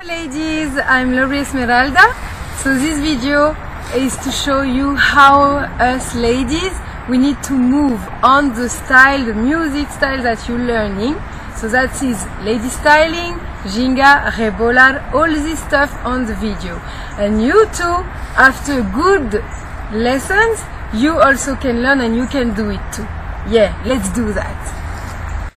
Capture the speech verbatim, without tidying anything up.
Ladies, I'm Laury Esmeralda. So this video is to show you how us ladies, we need to move on the style, the music style that you're learning. So that is lady styling, Ginga, Rebolar, all this stuff on the video. And you too, after good lessons, you also can learn and you can do it too. Yeah, let's do that.